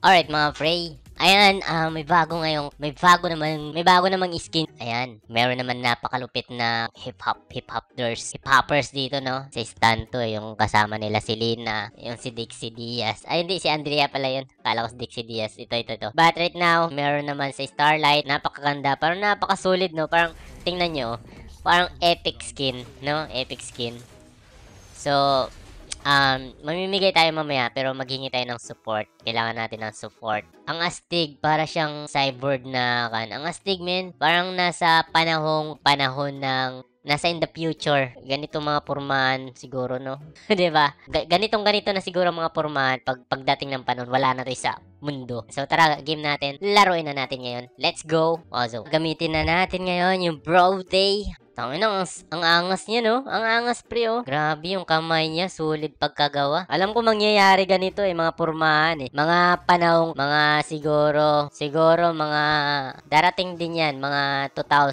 Alright mga pre. Ayan, may bago namang skin. Ayan, meron naman napakalupit na hip-hoppers dito, no? Si Stanto, yung kasama nila si Lina, yung si Dixie Diaz. Ay, hindi, si Andrea pala yun. Kala ko si Dixie Diaz. Ito. But right now, meron naman si Starlight. Napakaganda. Parang napakasolid, no? Parang, tingnan nyo, parang epic skin, no? Epic skin. So, mamimigay tayo mamaya pero maghingi tayo ng support. Kailangan natin ng support. Ang astig, para siyang cyborg na kan. Ang astig, men, parang nasa panahon ng nasa in the future. Ganito mga pormahan siguro, no? 'Di ba? Ganito na siguro mga pormahan pagdating ng panahon, wala na 'to sa mundo. So tara, game natin. Laruin na natin ngayon. Let's go. Also, gamitin na natin ngayon yung Bro Day. Tangin na, ang angas niya, no? Ang angas, pre, oh. Grabe yung kamay niya, sulit pagkagawa. Alam ko mangyayari ganito, mga pormahan, Mga panahong, siguro, mga darating din yan, mga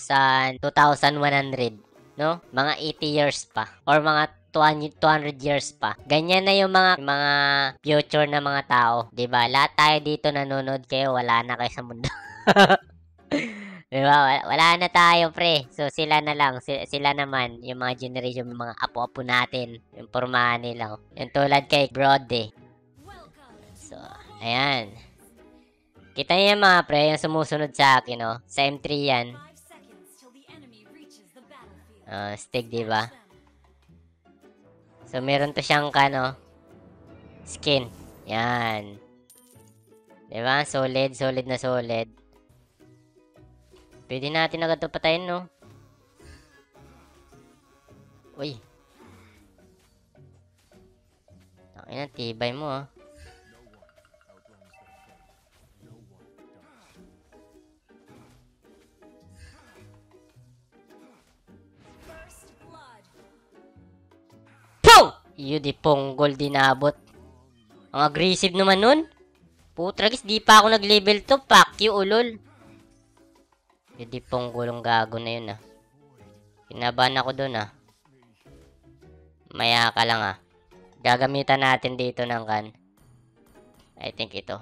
2,100, no? Mga 80 years pa. Or mga 200 years pa. Ganyan na yung mga future na mga tao. 'Di ba? Lahat tayo dito nanonood kayo, wala na kayo sa mundo. Diba? Wala na tayo, pre. So, sila na lang. Sila naman, yung mga generation, yung mga apo-apo natin. Yung pormahan nila. Yung tulad kay Brody. So, ayan. Kita niyo mga pre, yung sumusunod sa akin, no? Sa M3 yan. Stick, diba? So, meron to siyang, skin. Yan. Diba? Solid na solid. Pwede natin agad ito patayin, no? Uy. Tangina, tibay mo, ah. Pow! Iyo, di ponggol dinabot. Ang aggressive naman nun. Putragis, di pa ako nag-level to. Fuck you, ulol. Hindi pong gulong gago na yun, ah. Kinabahan ako dun, ah. Maya ka lang, ah. Gagamitan natin dito ng kan. I think ito.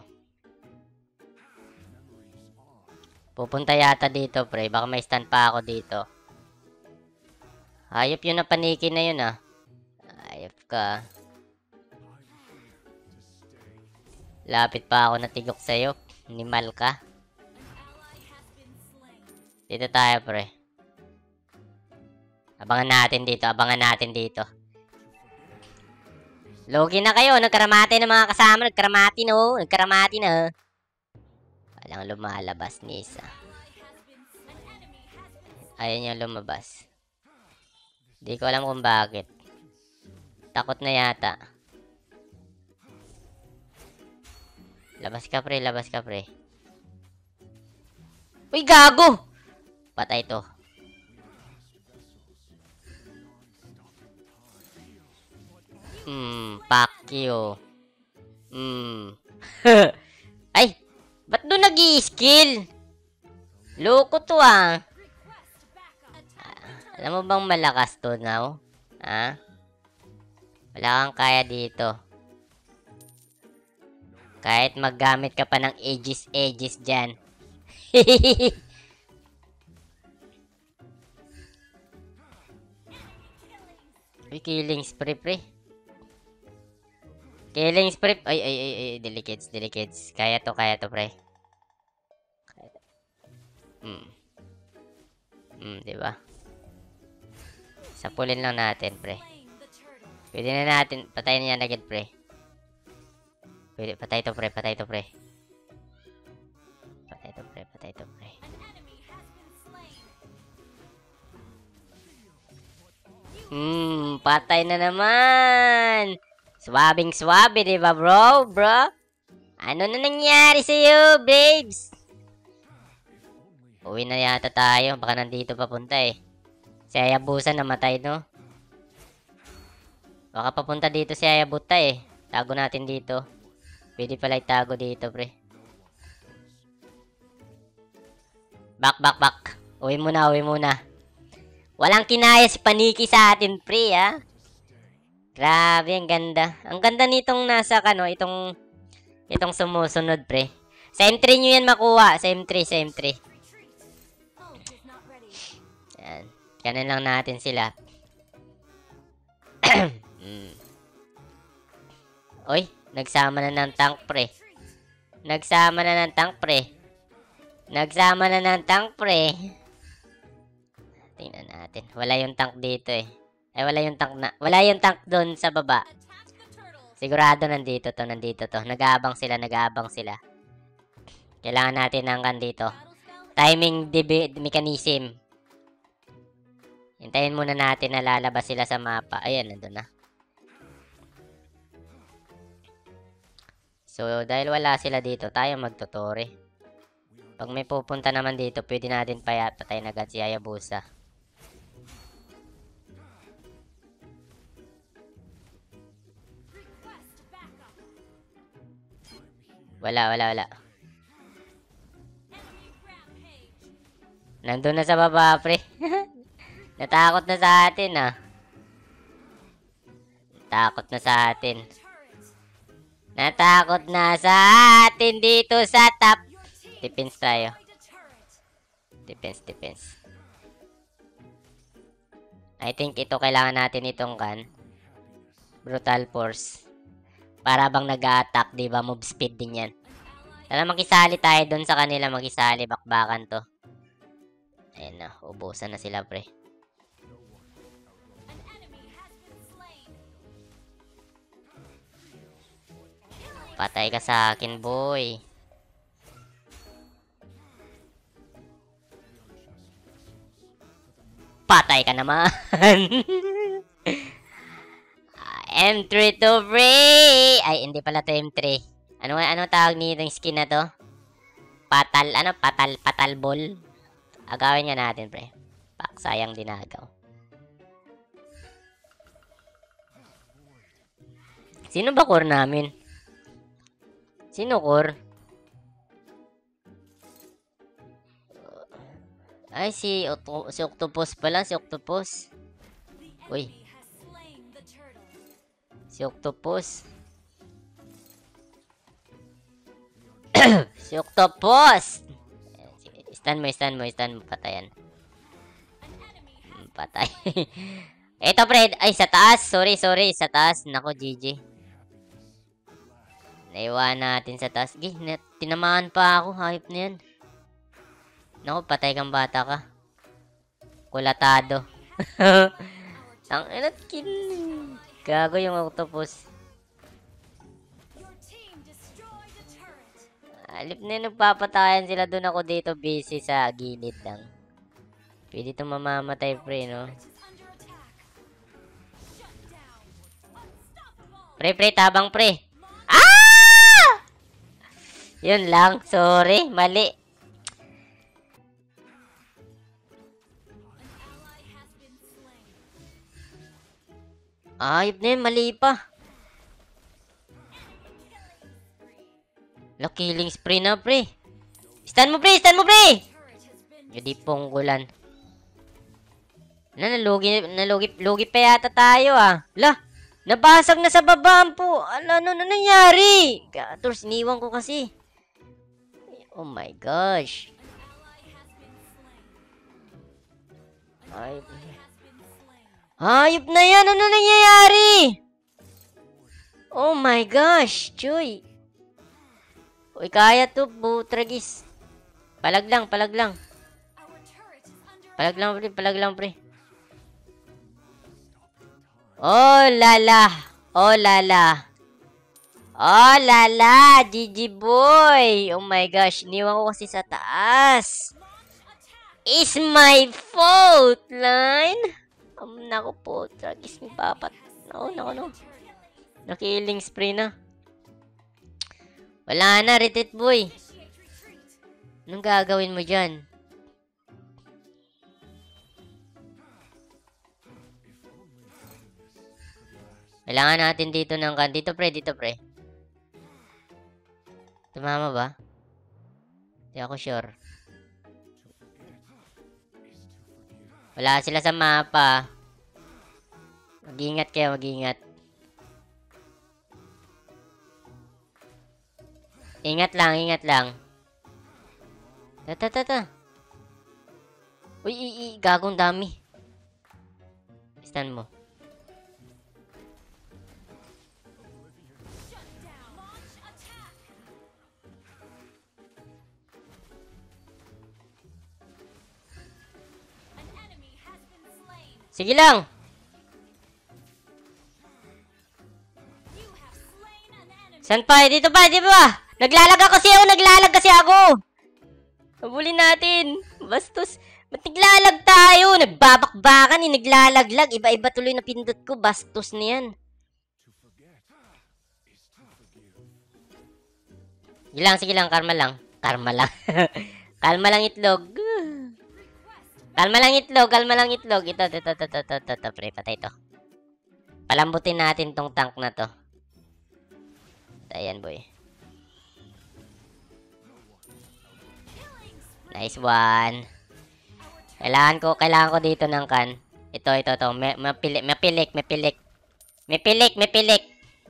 Pupunta yata dito, pre. Baka may stand pa ako dito. Hayop yun na paniki na yun, ah. Hayop ka. Lapit pa ako natigok sa'yo. Nimal ka. Dito tayo, pre. Abangan natin dito. Logi na kayo. Nagkaramati ng mga kasama. Nagkaramati na. Walang lumalabas, Nisa. Ayun yung lumabas. Di ko alam kung bakit. Takot na yata. Labas ka, pre. Uy, gago! Patay to. Fuck you. Ay, ba't doon nag-i-skill? Loko to, ah. Alam mo bang malakas to now? Ha? Wala kang kaya dito. Kahit maggamit ka pa ng aegis dyan. Uy, killing spree, pre. Killing spree. Ay, delicates. Kaya to, pre. Diba? Sapulin lang natin, pre. Pwede na natin. Patayin niya agad, pre. Pwede, patay to, pre. Patay to, pre. Patay na naman. Swabing-swabe, diba, bro? Ano na nangyari sa'yo, babes? Uwi na yata tayo. Baka nandito papunta, eh. Si Hayabusa namatay, no? Baka papunta dito si Hayabuta, eh. Tago natin dito. Pwede pala itago dito, pre. Back. Uwi muna. Walang kinaya si Paniki sa atin, pre, ha? Grabe, ang ganda. Ang ganda nitong nasa, itong Itong sumusunod, pre. Sa M3 nyo yan makuha. Sa M3, sa M3. Yan. Kanan lang natin sila. Oy, nagsama na ng tank, pre. Nagsama na ng tank, pre. Nagsama na ng tank, pre. Tingnan natin. Wala yung tank dito eh. Ay, wala yung tank na. Wala yung tank doon sa baba. Sigurado nandito to, nandito to. Nag-aabang sila, nag-aabang sila. Kailangan natin ng dito. Timing mechanism. Hintayin muna natin na lalabas sila sa mapa. Ayan, nandun na. So, dahil wala sila dito, tayo magtutore. Pag may pupunta naman dito, pwede natin patayin agad si Hayabusa. Wala. Nandun na sa baba, pre. Natakot na sa atin, ah. Natakot na sa atin. Natakot na sa atin dito sa top. Defense tayo. Defense. I think ito kailangan natin itong Brutal Force. Para bang nag-a-attack, diba? Move speed din yan. Tara, makisali tayo dun sa kanila. Makisali, bakbakan to. Ayan na, ubusan na sila, pre. Patay ka sa akin, boy. Patay ka naman. M3 to free! Ay, hindi pala to M3. Ano tawag nito yung skin na to? Patal ball. Agawin nga natin, pre. Pak, sayang dinagaw. Sino ba core namin? Sino core? Ay, si Octopus pala, si Octopus. Uy. Si Octopus. Si Octopus. Stand mo. Patayan. Patay. Eto, pre. Ay, sa taas. Sorry. Sa taas. Nako, GG. Naiwan natin sa taas. Tinamaan pa ako. Hype na yan. Nako, patay kang bata ka. Kulatado. Ang gago yung Octopus. Alip na nagpapatayan sila, doon ako dito busy sa gilid lang. Pwede itong mamamatay, pre, no? Pre, tabang, pre. Ah! Yun lang, sorry, mali. Ayop na yun, mali pa. Killing spree na, pre. Stand mo, pre! Hindi ponggulan. Nalugi pa yata tayo, ah. Nabasag na sa babaan po. Ano nangyari? Gators, iniwan ko kasi. Oh my gosh. Hayop na yan! Ano nangyayari? Oh my gosh, Chuy. Uy, kaya to, butragis. Palag lang. Palag lang, pre. Oh, lala. GG boy. Oh my gosh, iniwan ko kasi sa taas. It's my fault, line. Naku po, tragis ni papat. No. Nakilling spree na. Wala na, retreat boy. Anong gagawin mo dyan? Kailangan natin dito ng dito pre. Tumama ba? Hindi ako sure. Wala sila sa mapa. Mag-ingat kayo, mag-ingat. Ingat lang, ingat lang. Ta. Uy, gagong dami. Stand mo. Sige lang. San pa? Dito pa, dito pa. Naglalag kasi ako. Habulin natin. Bastos. Ba't naglalag tayo? Nagbabakbakan eh, naglalaglag. Iba-iba tuloy na pindot ko. Bastos na yan. Sige lang, karma lang. Karma lang. Kalma lang itlog. Kalma lang itlog. Ito, pre, patay ito. Palambutin natin tong tank na to. Ayan, boy. Nice one. Kailangan ko dito ng kan. Ito. Mapilik.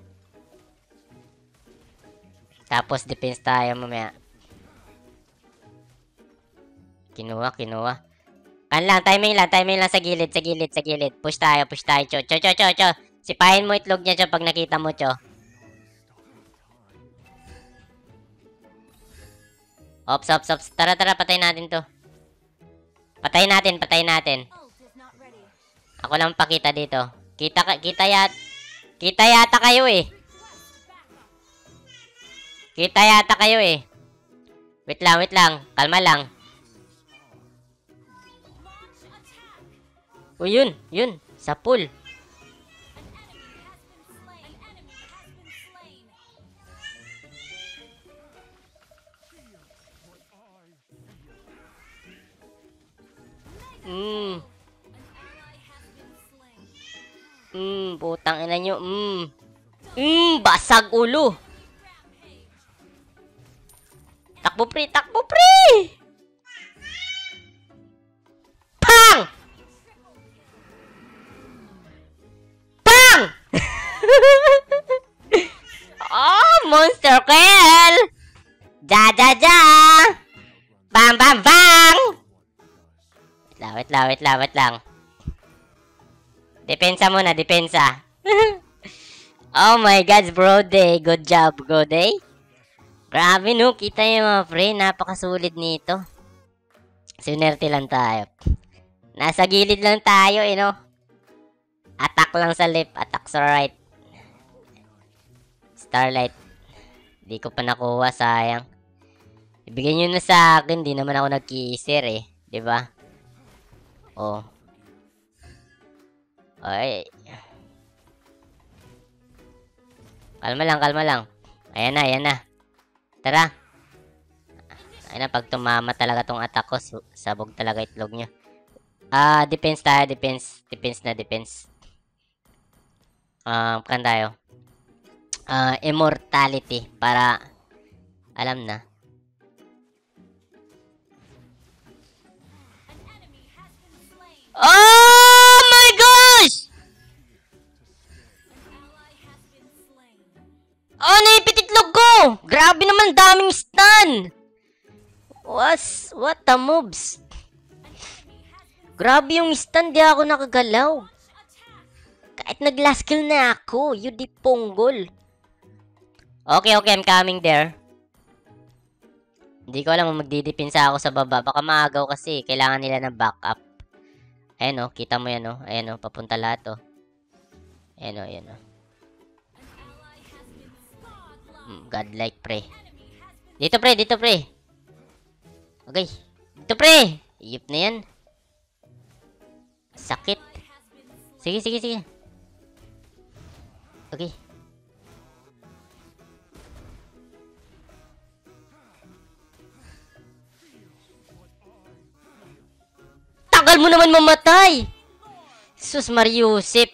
Tapos defense tayo mamaya. Kinuha. Kan lang, timing lang sa gilid. Push tayo, cho. Sipahin mo itlog niya, cho, pag nakita mo, cho. Ops. Tara, patayin natin to. Patayin natin. Ako lang pakita dito. Kita yata kayo eh. Wait lang. Kalma lang. O yun. Sa pool. Putang ina nyo. Basag ulo. Takbo pre. Pang! Oh, monster kill! Ja! Bang! Wait lang. Depensa muna. Oh my God, bro day. Good job, bro day. Grabe no, kita nyo mga pre, napakasulit nito. Sinerte lang tayo. Nasa gilid lang tayo no. Attack lang sa left, attack sa right. Starlight. Di ko pa nakuha, sayang. Ibigay nyo na sa akin, di naman ako nag-kiser eh. Diba? Oh. Ay. Kalma lang. Ayan na. Tara. Ayan na, pag tumama talaga tong attack ko, sabog talaga itlog nyo. Defense tayo, defense. Kan tayo. Immortality, para alam na. Oh my gosh! Oh, naipit itlog ko! Grabe naman, daming stun! What the moves? Grabe yung stun, di ako nakagalaw. Kahit nag-last kill na ako, you di ponggol. Okay, I'm coming there. Hindi ko alam kung magdidepensa ako sa baba. Baka maagaw kasi, kailangan nila ng backup. Ayan o, kita mo yan o. Ayan o, papunta lahat o. Ayan o. Godlike pre. Dito pre. Okay. Dito pre. Iyip na yan. Sakit. Sige. Okay. Tagal mo naman mamatay. Sus Mariusip.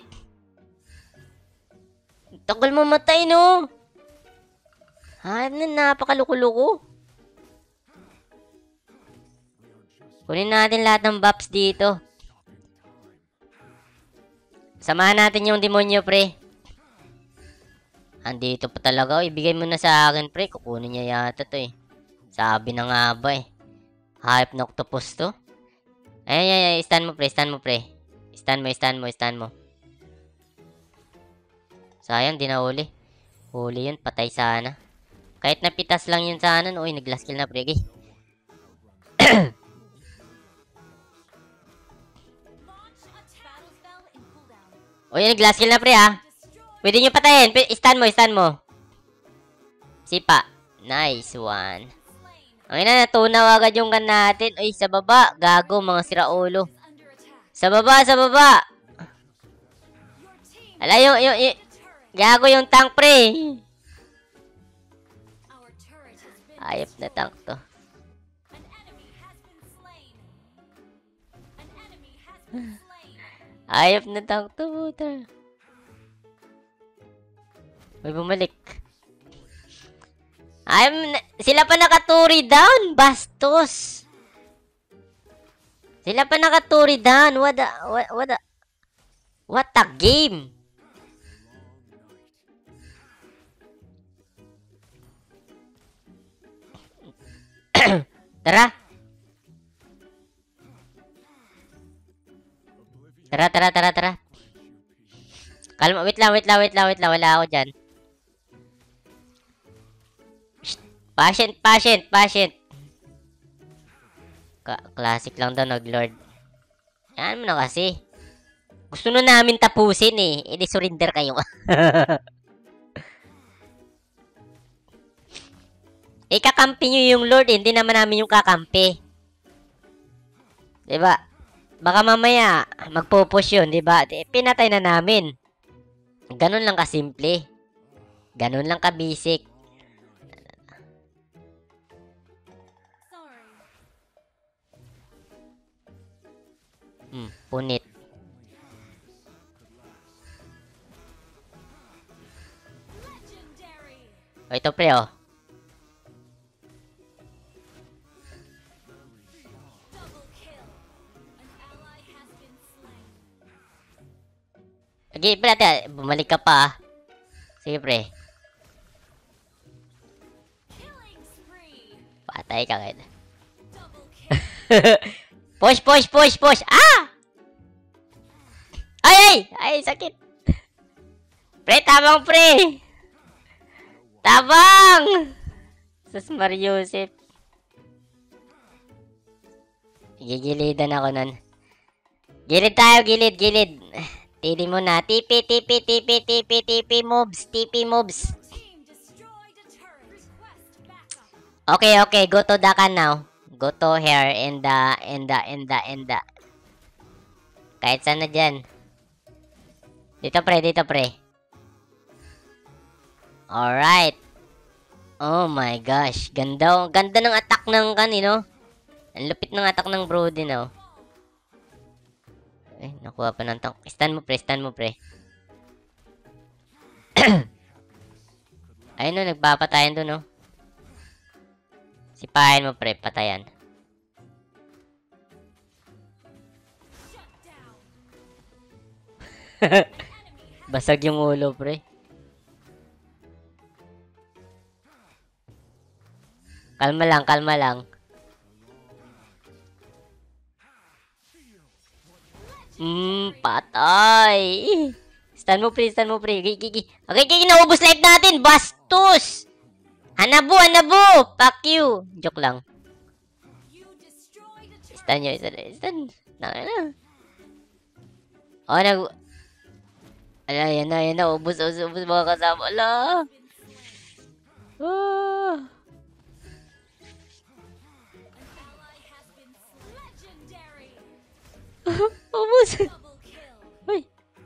Tagal mamatay no. Napakaluko-luko. Kunin natin lahat ng buffs dito. Samahan natin yung demonyo, pre. Andito pa talaga. Ibigay mo na sa akin, pre. Kukunin niya yata to eh. Sabi na nga ba eh. Hype na octopus to. Ay. Stand mo, pre. Stand mo, pre. Stand mo. Sayang, di na huli. Huli yun. Patay sana. Kahit napitas lang yun sana. Uy, nag-last kill na, pre. Okay. Uy, nag-last kill na, pre, ha. Pwede nyo patayin. Stand mo. Sipa. Nice one. Ang ina, natunaw agad yung gun natin. Uy, sa baba. Gago, mga siraulo. Sa baba. Ala, yung gago yung tank, pre. Ayop na tank to. Ayop na tank to, puta. May bumalik. Sila pa nakaturi down, bastos. Sila pa nakaturi down. What a game. Tara. Kalma, wait lang. Wala ako dyan. Patient. Classic lang daw, nag-lord. Yan mo na kasi. Gusto na namin tapusin eh. E di surrender kayo. Kakampi nyo yung lord, hindi naman namin yung kakampi. Diba? Baka mamaya, magpo-push yun, diba? Pinatay na namin. Ganun lang kasimple. Ganun lang ka-basic. Punit. O, ito pre, oh. Okay, pre, ate, bumalik ka pa, ah. Sige, pre. Patay ka ngayon. Push! Ah! Ay, sakit. Pre, tabang, pre. Tabang! Sus Mariusip. Gigilidan ako nun. Gilid tayo, gilid. Tili mo na. TP moves. Okay. Go to Dakan now. Go to here and the. Kahit saan na dyan. Dito pre. Alright. Oh my gosh. Ganda ng attack ng kanino. Ang lupit ng attack ng Brody, no? Nakuha pa ng tank. Stand mo, pre. Ayun, no, nagpapatayan doon, no? Sipahin mo, pre. Patayan. Basag yung ulo, pre. Kalma lang. Patay. Stand mo, pre. Okay, naubos life natin. Bastos. Hanabo. Fuck you. Joke lang. Stand nyo. Nakina. Oh, Ayan na. Ubus mga kasama. Ala. Ubus. Uy.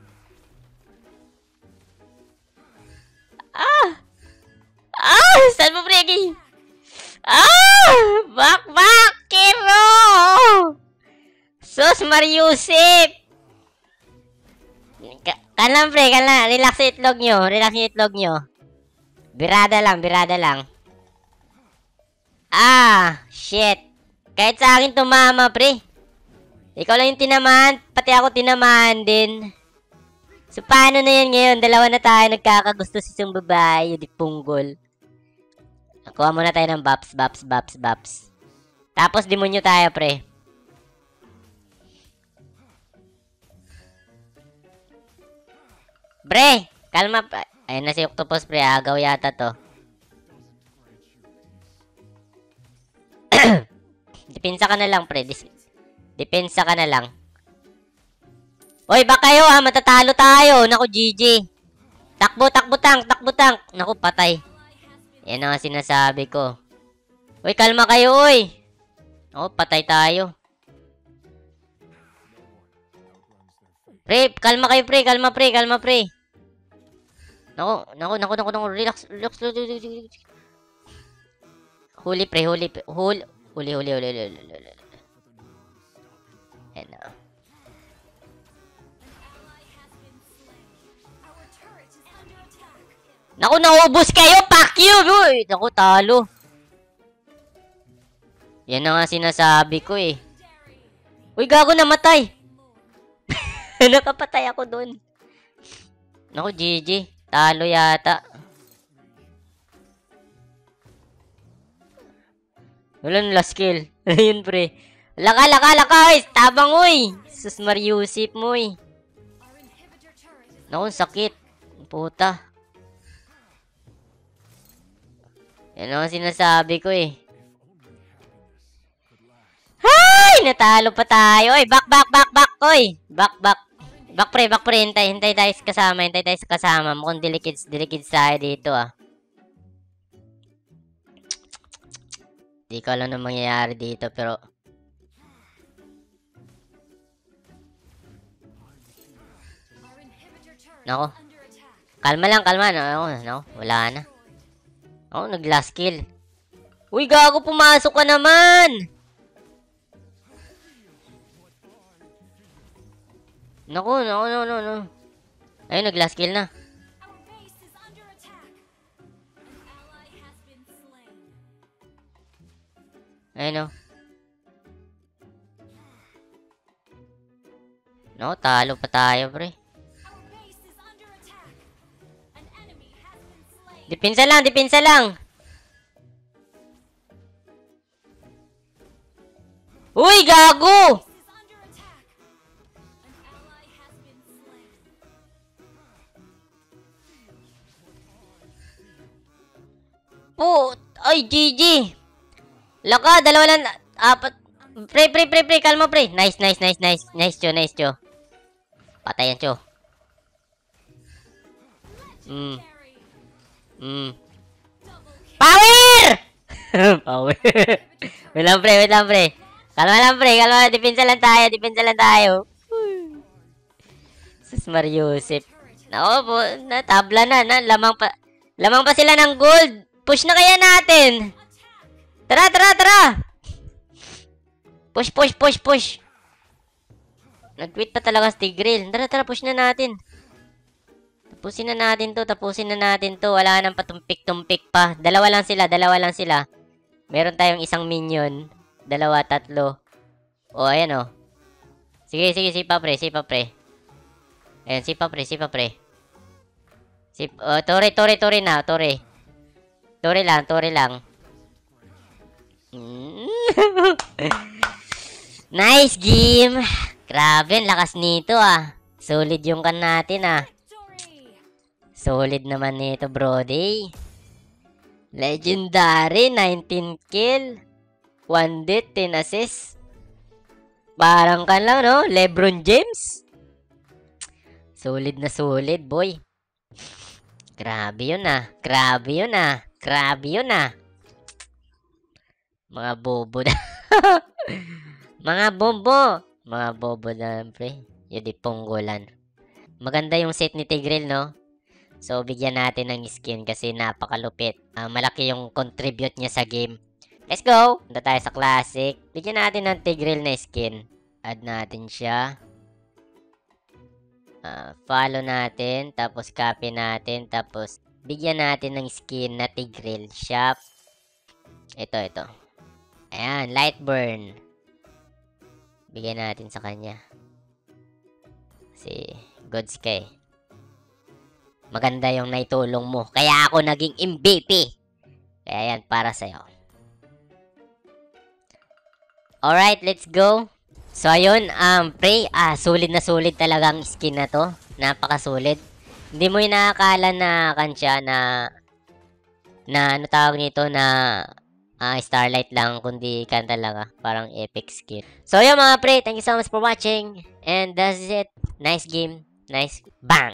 Saan mo, Pregi? Back, Kiro! Sus, Mariusip! Kanan, pre, kanan. Relax yung itlog nyo. Birada lang. Shit. Kahit sa akin tumama, pre. Ikaw lang yung tinamaan, pati ako tinamaan din. So, paano na yan ngayon? Dalawa na tayo nagkakagusto sa isang babae. Di punggol. Nakuha muna tayo ng Baps. Tapos, demonyo tayo, pre. Pre! Kalma. Ayun na si Octopus, pre. Agaw yata to. Depensa ka na lang, pre. Depensa ka na lang. Hoy, baka kayo ha. Matatalo tayo. Naku, GG. Takbo tank. Naku, patay. Yan ang sinasabi ko. Hoy, kalma kayo, oy. Naku, patay tayo. Pre, kalma kayo, pre. Kalma, pre. Naku. Relax. Huli, pre. Huli. Ayan na. Naku, naubos kayo! Fuck you! Uy! Naku, talo. Yan na nga sinasabi ko eh. Uy, gago, namatay! Nakapatay ako dun. Naku, GG. Talo yata. Wala na last kill. Ayun, pre. Laka! Uy! Tabang, uy! Sus Mariusip mo, uy. Naku, sakit. Puta. Yan ang sinasabi ko eh. Hay! Natalo pa tayo. Oy, back. Oy, back. Back pre. Hintay tayo sa kasama. Mukhang dilikids tayo dito ah. Di ko alam na mangyayari dito pero... Nako. Kalma lang. Nako, wala na. Oh, nag-last kill. Uy, gago, pumasok ka naman! Naku, no. Ayun, nag-last kill na. Ayun, no. No, talo pa tayo, pre. Depensa lang. Uy, gago! Ay, GG! Laka, dalawa lang, apat. Pre, kalma, pre. Nice, Cho. Patayan, Cho. Power! Power. Wait lang, pre. Kalma lang, pre. Depensa lang tayo. Sus Mariusip. Nako po, natabla na. Lamang pa sila ng gold. Push na kaya natin. Tara. Push. Nag-quit pa talaga si Tigreal. Tara, push na natin. Tapusin na natin to. Wala nang patumpik-tumpik pa. Dalawa lang sila. Meron tayong isang minion. 2, 3. O, ayan o. Sige, sipa pre. Ayan, sipa pre. Tore na. Tore lang. Nice game. Grabe, lakas nito ah. Solid yung kan natin ah. Solid naman nito, brody. Legendary, 19 kill. 1 death, 10 assist. Parang kan lang, no? LeBron James. Solid na solid, boy. Grabe yun ah. Mga bobo na. Mga bobo na, pre. Yun di punggulan. Maganda yung set ni Tigreal, no? So, bigyan natin ng skin kasi napakalupit. Malaki yung contribute niya sa game. Let's go! Punta tayo sa classic. Bigyan natin ng Tigreal na skin. Add natin siya. Follow natin. Tapos copy natin. Tapos bigyan natin ng skin na Tigreal shop. Ito. Ayan, Lightburn. Bigyan natin sa kanya. Si Godsky. Maganda yung naitulong mo. Kaya ako naging MVP. Kaya yan, para sa'yo. Alright, let's go. So, ayun, pre, sulit na sulit talagang skin na to. Napakasulit. Hindi mo yung nakakala na kansya na ano tawag nito na Starlight lang, kundi kan talaga. Parang epic skin. So, yun mga pre, thank you so much for watching. And that's it. Nice game. Nice bang!